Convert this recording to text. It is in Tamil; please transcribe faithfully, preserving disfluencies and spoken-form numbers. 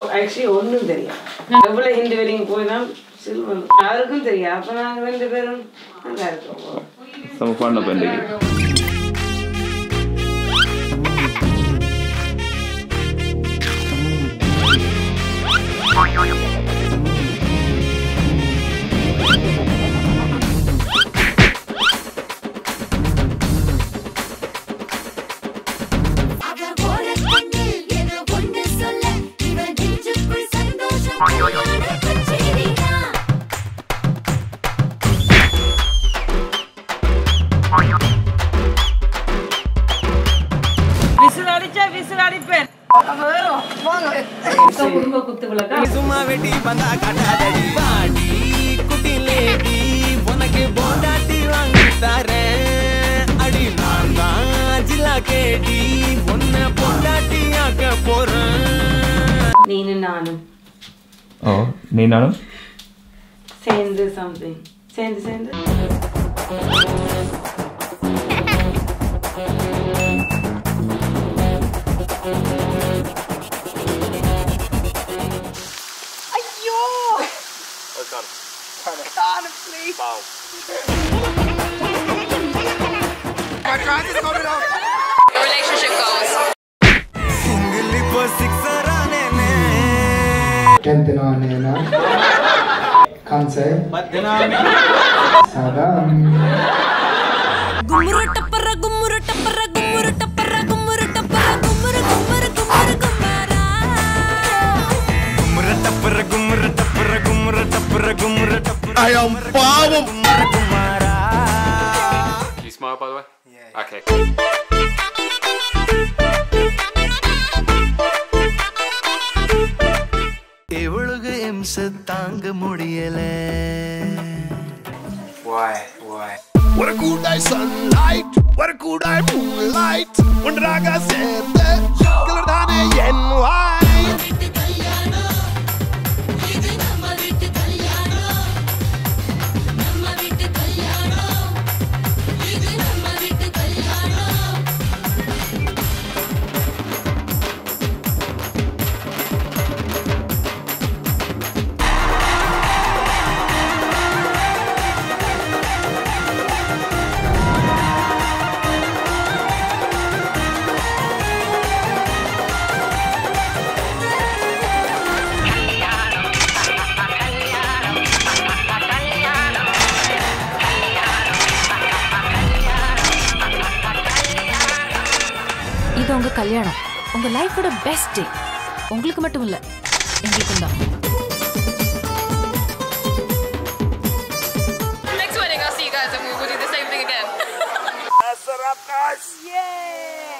Actually, ஒண்ணும் தெரியாது. எவ்வளவு ஹிந்தி வரைக்கும் போய் தான் சில்வர் யாருக்கும் தெரியாது. அப்ப நாங்க ரெண்டு பேரும் நல்லா இருக்கோம். Some fun up and சும்மா வெட்டி பந்தா காட்டாதடி பாடி குட்டி லேடி உனக்கு போண்டாட்டி வாங்கி தரேன் அடி நான் தான் ஜில்லா கேடி உன்னை போண்டாட்டி ஆக்க போறேன் நீனு நானும் ஓ நீ நானும் சேர்ந்து something சேர்ந்து சேர்ந்து Please. Wow. My class is coming off. Your relationship goes. Single for sixer anene. Kentena anena. Kansai. Badnami. Sadam. Gumuru tapara, gumuru tapara, gumuru tapara, gumuru tapara, gumuru gumuru gumuru gumara. Gumuru tapara, gumuru tapara, gumuru tapara, gumuru tapara. I am power. Can you smile, by the way? Yeah. Okay. Why? Why? What a good night sunlight. What a good night moonlight. When Raga said that, color than a why? இது உங்க கல்யாணம் உங்க லைஃபோட பெஸ்ட் டே உங்களுக்கு மட்டும் இல்ல எங்களுக்கும் தான் Next wedding I'll see you guys and we'll do the same thing again. That's a wrap, guys. Yay!